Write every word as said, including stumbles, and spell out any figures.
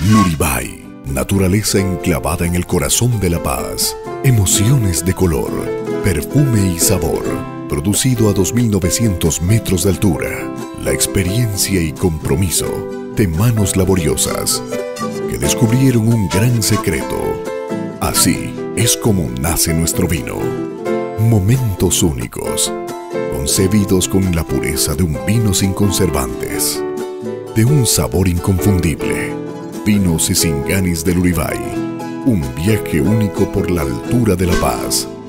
Luribay, naturaleza enclavada en el corazón de La Paz. Emociones de color, perfume y sabor. Producido a dos mil novecientos metros de altura. La experiencia y compromiso de manos laboriosas que descubrieron un gran secreto. Así es como nace nuestro vino. Momentos únicos, concebidos con la pureza de un vino sin conservantes, de un sabor inconfundible. Vinos y Singanis de Luribay, un viaje único por la altura de La Paz.